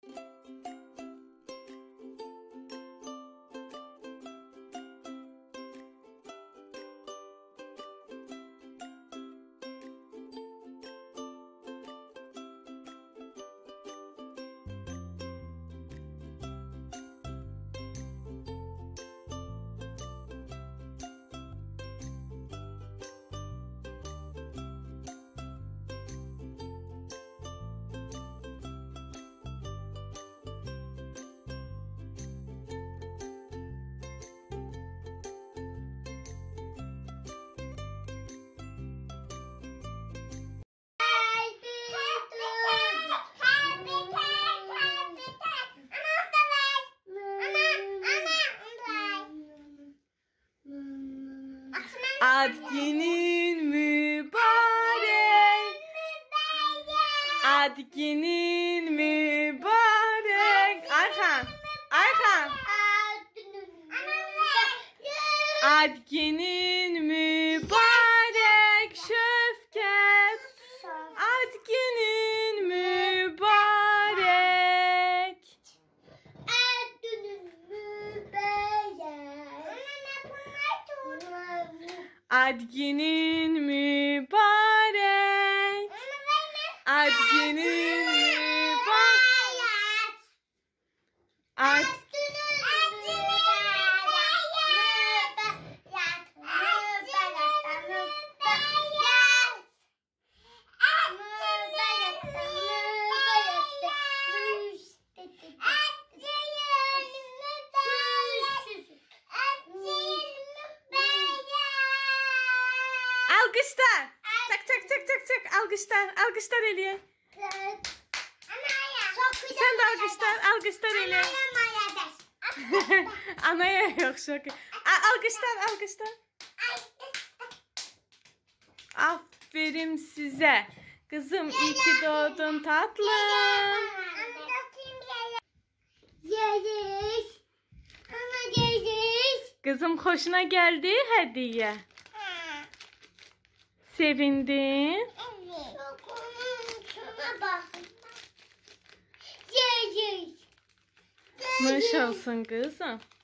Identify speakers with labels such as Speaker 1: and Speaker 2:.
Speaker 1: Ad günün mübarek. Ad günün mübarek. Arkan. Arkan. Ad günün mübarek. Şöfket. Ad günün mübarek.
Speaker 2: Ad günün mübarek.
Speaker 1: Ad günün mübarek. Ad günün mübarek. Ad alkışlar. Çak çak çak çak çak alkışlar. Alkışlar Eliye. Sen de alkışlar. Alkışlar Eliye. Anaya yok şok. Alkışlar alkışlar. Aferin size. Kızım iyi ki doğdun tatlım. Kızım hoşuna geldi hediye. Sevindin. Maş olsun kızım.